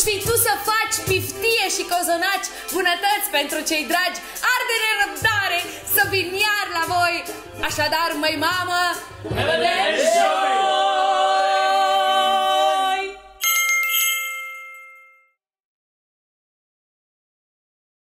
știi tu să faci piftie și cozonaci, bunătăți pentru cei dragi, arde nerăbdare să vin iar la voi. Așadar, măi mamă, ne vedem joi!